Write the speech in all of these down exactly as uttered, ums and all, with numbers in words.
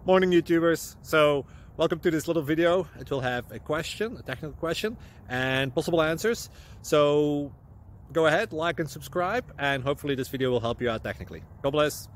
Morning YouTubers. So welcome to this little video. It will have a question, a technical question, and possible answers. So go ahead, like and subscribe, and hopefully this video will help you out technically. God bless.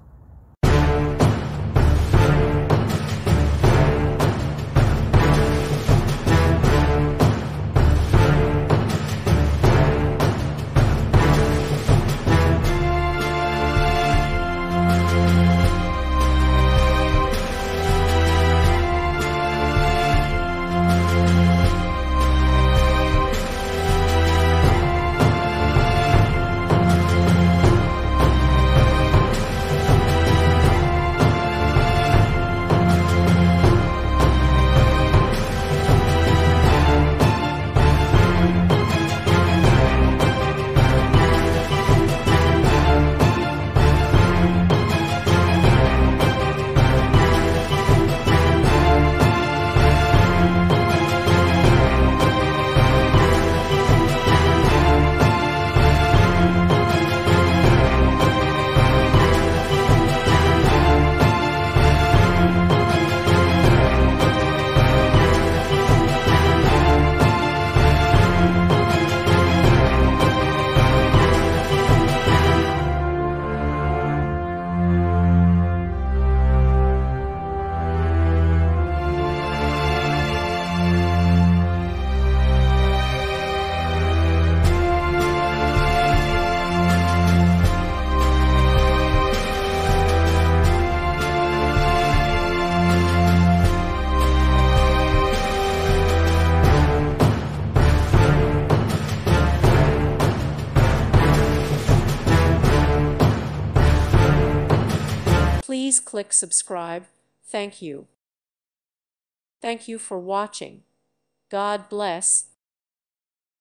Please click subscribe. Thank you. Thank you for watching. God bless.